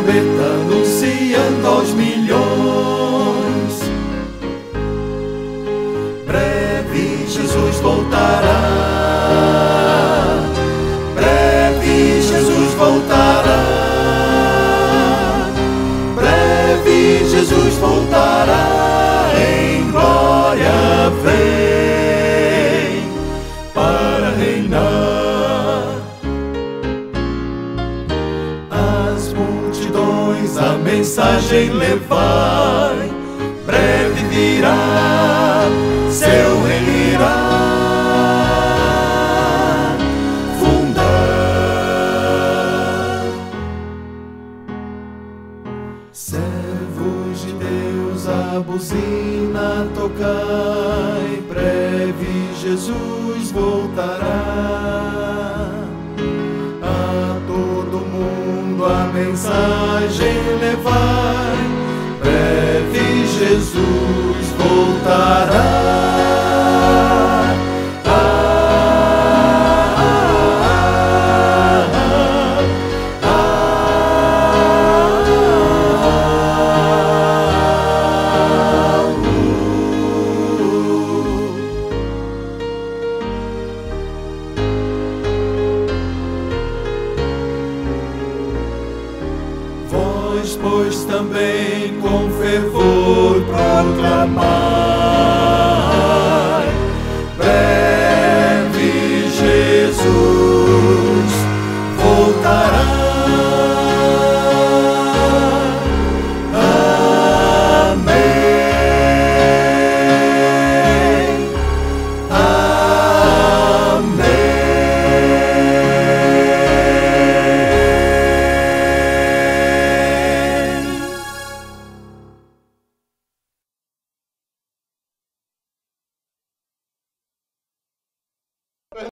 trombeta anunciando aos milhões. Breve Jesus voltará, breve Jesus voltará, breve Jesus voltará, em glória vem para reinar. As multidões a mensagem levai, breve virá, seu reino irá fundar. Servos de Deus, a buzina tocai, breve Jesus voltará. A todo mundo a mensagem levai, breve Jesus voltará. Vós, pois, também com fervor proclamai